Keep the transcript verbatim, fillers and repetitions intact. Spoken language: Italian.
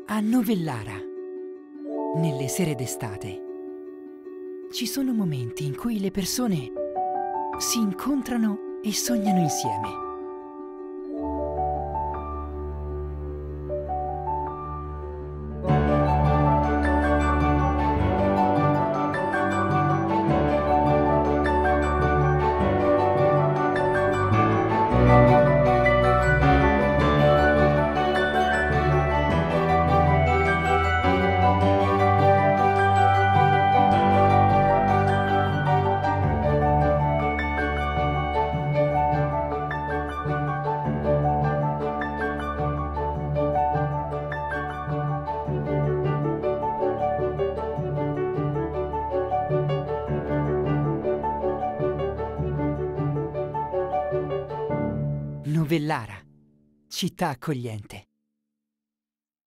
A Novellara, nelle sere d'estate, ci sono momenti in cui le persone si incontrano e sognano insieme. Novellara, città accogliente.